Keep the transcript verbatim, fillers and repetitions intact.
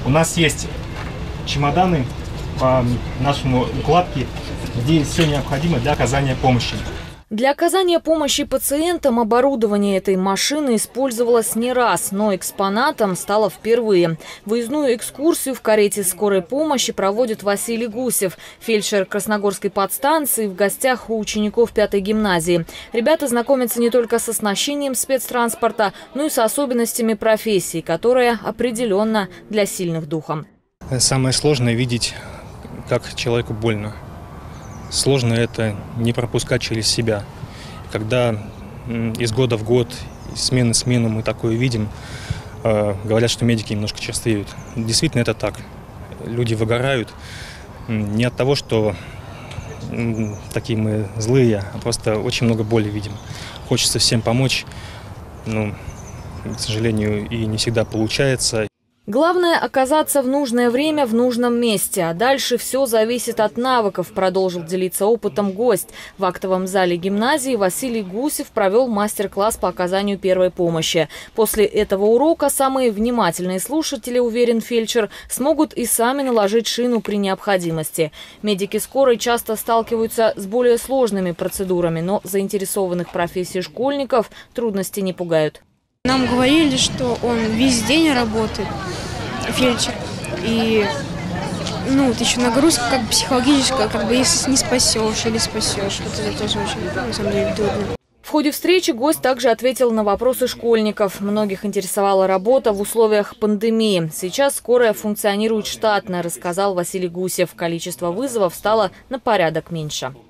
У нас есть чемоданы по нашему укладке, где есть все необходимое для оказания помощи. Для оказания помощи пациентам оборудование этой машины использовалось не раз, но экспонатом стало впервые. Выездную экскурсию в карете скорой помощи проводит Василий Гусев, фельдшер Красногорской подстанции, в гостях у учеников пятой гимназии. Ребята знакомятся не только с оснащением спецтранспорта, но и с особенностями профессии, которая определенно для сильных духом. Самое сложное – видеть, как человеку больно. Сложно это не пропускать через себя. Когда из года в год, из смены в смену мы такое видим, э, говорят, что медики немножко черствеют. Действительно, это так. Люди выгорают не от того, что э, такие мы злые, а просто очень много боли видим. Хочется всем помочь, но, к сожалению, и не всегда получается. Главное – оказаться в нужное время в нужном месте. А дальше все зависит от навыков, продолжил делиться опытом гость. В актовом зале гимназии Василий Гусев провел мастер-класс по оказанию первой помощи. После этого урока самые внимательные слушатели, уверен фельдшер, смогут и сами наложить шину при необходимости. Медики скорой часто сталкиваются с более сложными процедурами, но заинтересованных профессий школьников трудности не пугают. Нам говорили, что он весь день работает, фельдшер, и ну, вот еще нагрузка как бы психологическая, как бы если не спасешь или спасешь, вот это тоже очень, на самом деле, трудно. В ходе встречи гость также ответил на вопросы школьников. Многих интересовала работа в условиях пандемии. Сейчас скорая функционирует штатно, рассказал Василий Гусев. Количество вызовов стало на порядок меньше.